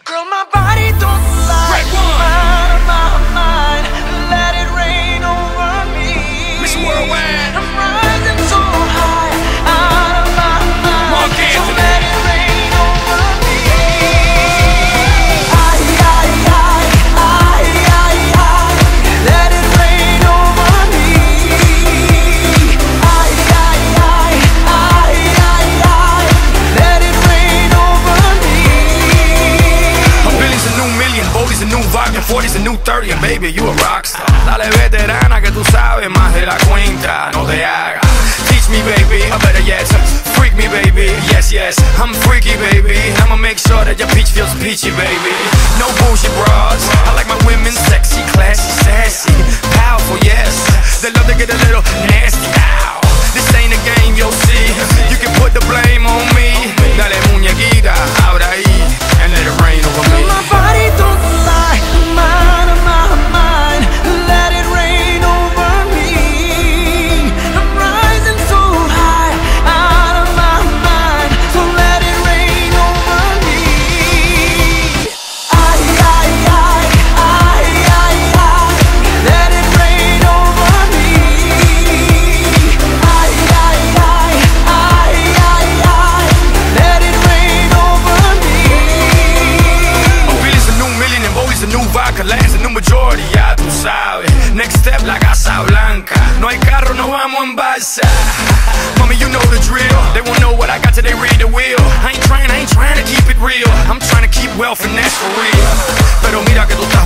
Girl, my body don't lie. Out of my mind, let it rain over me. Mr. Worldwide. I'm rising so high, out of my mind. So let it rain over me. Let it rain over me. Let it rain over me. A billion's a new million, Boldy's a new vodka, 40's a new 30, and baby, you a rockstar. Dale veterana que tú sabes más de la cuenta, no te hagas. Teach me baby, or better yet, freak me baby, yes yes, I'm freaky baby. I'ma make sure that your peach feels peachy baby. No bullshit bras, I like my women sexy, classy, sassy, powerful, yes. They love to get a little nasty, ow. This ain't a game, you'll see. You can put the blame on me. Dale muñequita, ahora ahí, and let it rain over me. My body don't lie, I'm out of my mind. Let it rain over me. I'm rising so high, out of my mind. So let it rain over me. Let it rain over me. Let it rain over me. A billion's a new million, and Boldy's a new vodka, Lance a new majority, ya tú sabes. Next step, la Casa Blanca. No hay carro, no vamos en balsa. Mommy, you know the drill. They won't know what I got till they read the wheel. I ain't trying to keep it real. I'm trying to keep wealth, and that's for real. Pero mira que tú estás